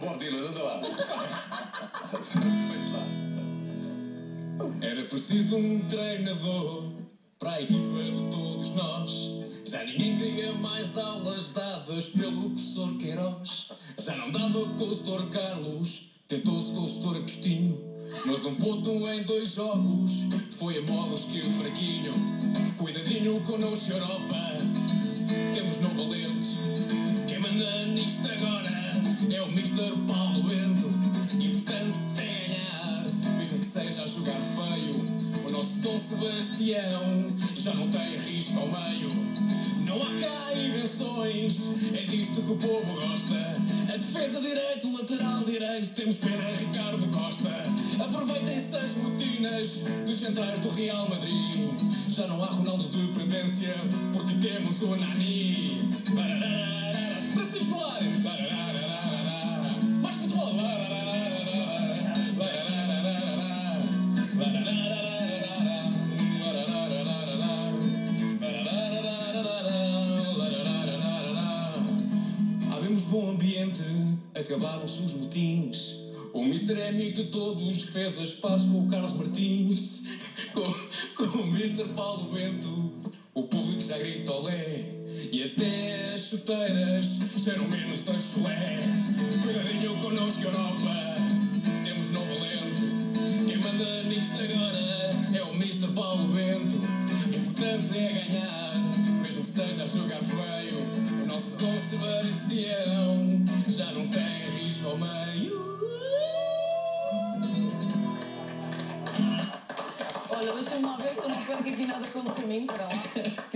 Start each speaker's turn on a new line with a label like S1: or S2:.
S1: Bob Dylan, anda lá.
S2: Era preciso um treinador para a equipa de todos nós. Já ninguém queria mais aulas dadas pelo professor Queiroz. Já não dava com o Sr. Carlos, tentou-se com o Sr. Agostinho, mas um ponto em 2 jogos foi a molas que o fraquinho. Cuidadinho connosco, Europa, temos no valente. Quem manda nisto agora é o Mr. Paulo Bento, e portanto tem a ganhar, mesmo que seja a jogar feio. O nosso Dom Sebastião já não tem risco ao meio. Não há cá invenções, é disto que o povo gosta. A defesa direito, lateral direito, temos pena Ricardo Costa. Aproveitem-se as rotinas dos centrais do Real Madrid. Já não há Ronaldo de dependência, porque temos o Nani. Para se esmolar, mais futebol. Havemos bom ambiente, acabaram-se os motins. O Mister é amigo de todos, fez as pazes com o Carlos Martins. Com o Mister Paulo Bento, o público já grita olé. E até as chuteiras cheiram menos a chulé. Cuidadinho connosco, Europa, temos novo valente. Quem manda nisto agora é o Mister Paulo Bento. Importante é ganhar, mesmo que seja a jogar feio. O nosso Dom Sebastião já não tem risco ao meio.
S3: Olha, deixa-me lá ver se eu não perco aqui nada pelo caminho, para lá.